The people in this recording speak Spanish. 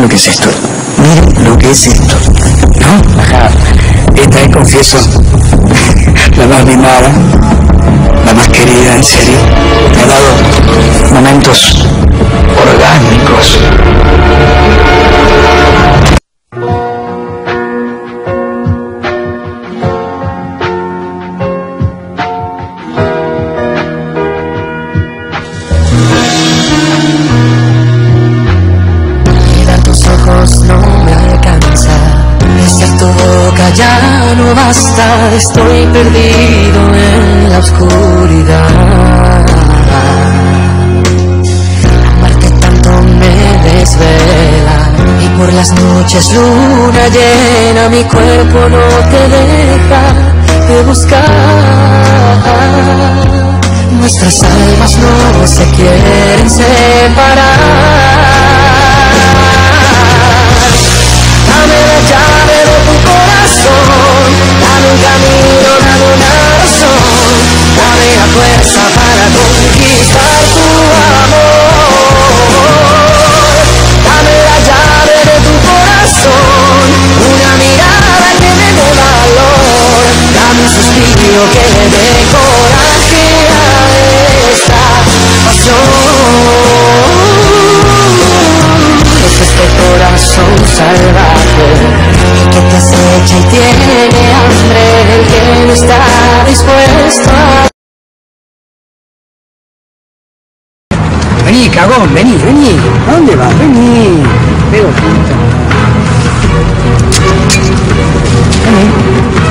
lo que es esto. Miren lo que es esto. ¿No? Ajá. Esta es, confieso, la más mimada, la más querida, en serio. Me ha dado momentos orgánicos. Ya no basta, estoy perdido en la oscuridad. Amarte tanto me desvela y por las noches luna llena mi cuerpo no te deja de buscar. Nuestras almas no se quieren separar. Dame la llave de tu corazón, dame un camino, dame una razón, dame la fuerza para conquistar tu amor. Dame la llave de tu corazón, una mirada que me dé valor, dame un suspiro que le dé coraje a esta pasión. Es este corazón salvaje que te acecha y tiene hambre, el que no está dispuesto a... Vení, cagón, vení. ¿A dónde vas? Vení. Veo puta. Vení.